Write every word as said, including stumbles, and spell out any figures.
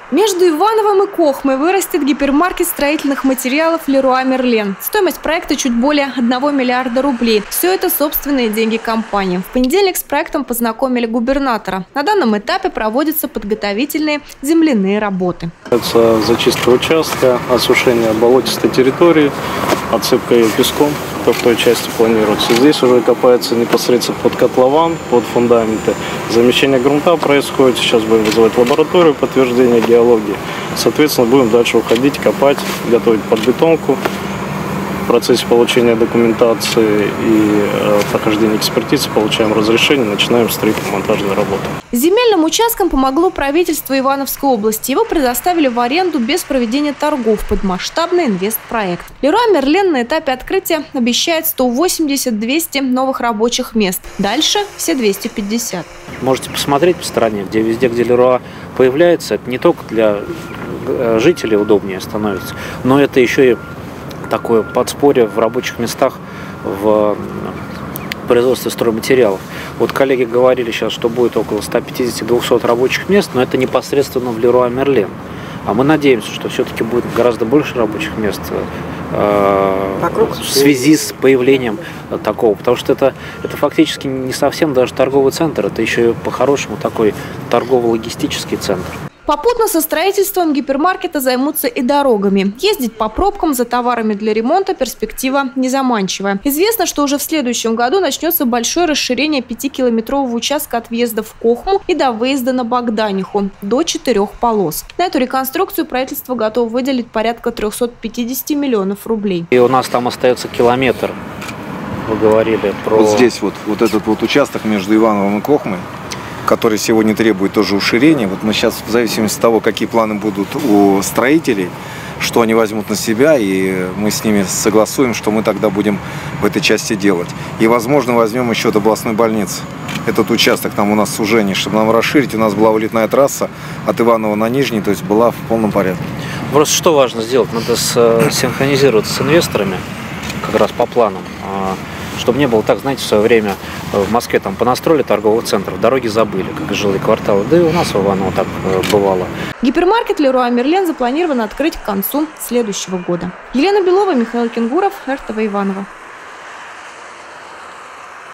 Между Ивановым и Кохмой вырастет гипермаркет строительных материалов Леруа Мерлен. Стоимость проекта чуть более одного миллиарда рублей. Все это собственные деньги компании. В понедельник с проектом познакомили губернатора. На данном этапе проводятся подготовительные земляные работы. Это зачистка участка, осушение болотистой территории, отсыпка ее песком. В той части планируется. Здесь уже копается непосредственно под котлован, под фундаменты. Замещение грунта происходит. Сейчас будем вызывать лабораторию подтверждения геологии. Соответственно, будем дальше уходить, копать, готовить подбетонку. В процессе получения документации и э, прохождения экспертизы получаем разрешение, начинаем строительно-монтажные работы. Земельным участкам помогло правительство Ивановской области. Его предоставили в аренду без проведения торгов под масштабный инвестпроект. Леруа Мерлен на этапе открытия обещает сто восемьдесят - двести новых рабочих мест. Дальше все двести пятьдесят. Можете посмотреть по стране, где везде, где Леруа появляется, это не только для жителей удобнее становится, но это еще и такое подспорье в рабочих местах в производстве стройматериалов. Вот коллеги говорили сейчас, что будет около ста пятидесяти - двухсот рабочих мест, но это непосредственно в Леруа Мерлен. А мы надеемся, что все-таки будет гораздо больше рабочих мест э, в связи с появлением такого. Потому что это, это фактически не совсем даже торговый центр, это еще и по-хорошему такой торгово-логистический центр. Попутно со строительством гипермаркета займутся и дорогами. Ездить по пробкам за товарами для ремонта перспектива незаманчивая. Известно, что уже в следующем году начнется большое расширение пятикилометрового участка от въезда в Кохму и до выезда на Богданиху до четырех полос. На эту реконструкцию правительство готово выделить порядка трёхсот пятидесяти миллионов рублей. И у нас там остается километр. Вы говорили про... Вот здесь вот, вот этот вот участок между Ивановым и Кохмой, который сегодня требует тоже уширения. Вот мы сейчас, в зависимости от того, какие планы будут у строителей, что они возьмут на себя, и мы с ними согласуем, что мы тогда будем в этой части делать. И, возможно, возьмем еще от областной больницы этот участок, там у нас сужение, чтобы нам расширить. У нас была вылетная трасса от Иванова на Нижний, то есть была в полном порядке. Просто что важно сделать? Надо синхронизироваться с инвесторами, как раз по планам. Чтобы не было так, знаете, в свое время в Москве там понастроили торговых центров, дороги забыли, как и жилые кварталы. Да и у нас в Иваново так бывало. Гипермаркет Леруа Мерлен запланировано открыть к концу следующего года. Елена Белова, Михаил Кенгуров, эр тэ вэ Иваново.